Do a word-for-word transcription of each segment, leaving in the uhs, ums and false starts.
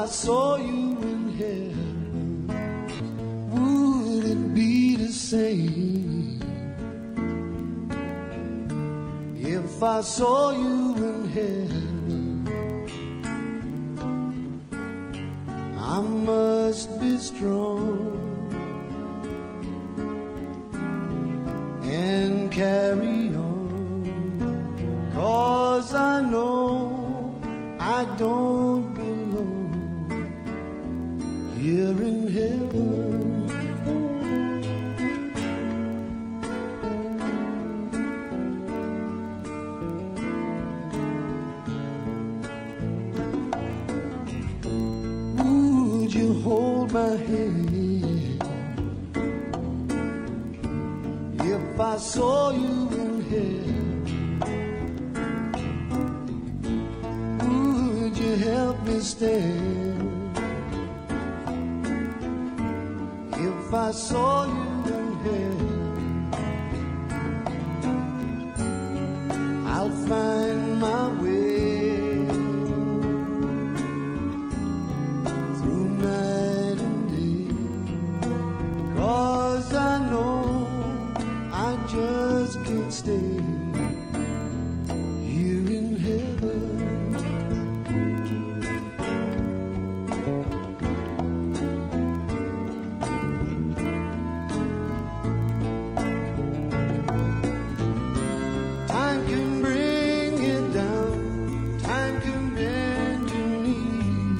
I saw you in heaven, would it be the same? If I saw you in heaven, I must be strong and carry on, 'cause I know I don't belong here in heaven. Would you hold my hand if I saw you in heaven? Would you help me stand if I saw you in heaven? I'll find my way through night and day, 'cause I know I just can't stay here in heaven. Time can bring it down, time can bend your knee.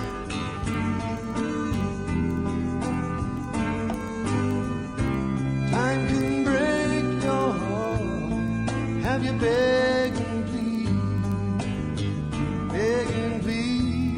Time can break your heart, have you beg and plead, beg and plead.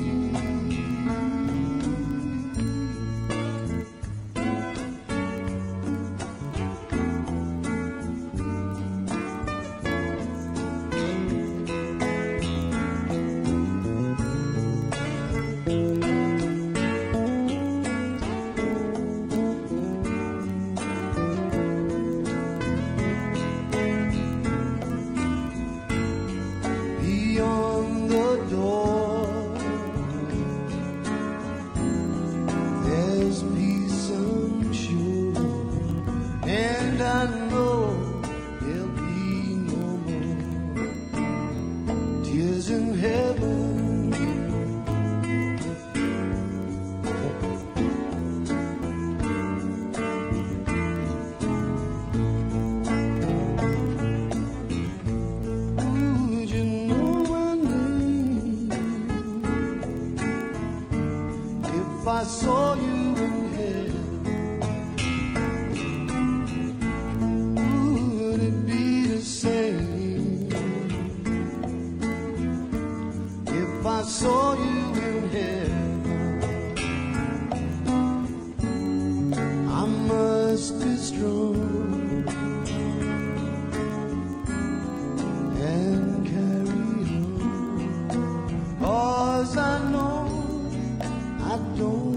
Beyond the door, there's peace I'm sure, and I know there'll be no more tears in heaven. Would you know my name if I saw you in heaven? Would it be the same if I saw you in heaven? I must be strong and carry on, 'cause I know I don't